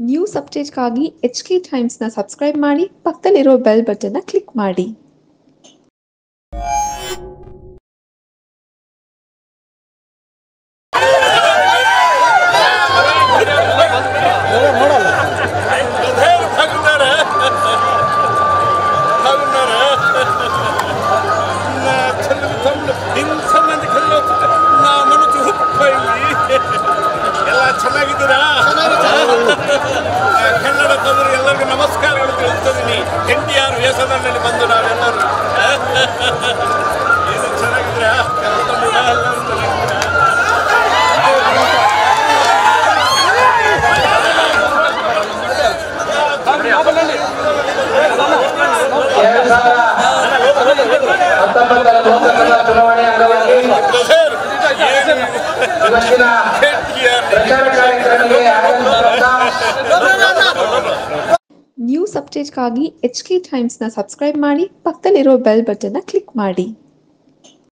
News ಅಪ್ಡೇಟ್ಗಾಗಿ HK ಟೈಮ್ಸ್ನ subscribe ಮಾಡಿ, ಪಕ್ಕದಲ್ಲಿರೋ ಬೆಲ್ ಬಟನ್ನ ಕ್ಲಿಕ್ ಮಾಡಿ. ಎಲ್ಲ ಚೆನ್ನಾಗಿದ್ದೀರಾ? ಕನ್ನಡ ತಂದ್ರೆ ಎಲ್ಲರಿಗೂ ನಮಸ್ಕಾರಗಳು ತಿಳಿಸ್ತಿದ್ದೀನಿ. NTR ವೇಷದಲ್ಲಿ ಬಂದು ನಾವೆಲ್ಲರೂ ಏನು ಚೆನ್ನಾಗಿದ್ದೀರಾ? ಚುನಾವಣೆ ಅಂಗವಾಗಿ ಇವತ್ತಿನ ಪ್ರಚಾರ ಕಾರ್ಯಕ್ರಮಕ್ಕೆ ನ್ಯೂಸ್ ಅಪ್ಡೇಟ್ಗಾಗಿ HK ಟೈಮ್ಸ್ನ ಸಬ್ಸ್ಕ್ರೈಬ್ ಮಾಡಿ, ಪಕ್ಕದಲ್ಲಿರೋ ಬೆಲ್ ಬಟನ್ನ ಕ್ಲಿಕ್ ಮಾಡಿ.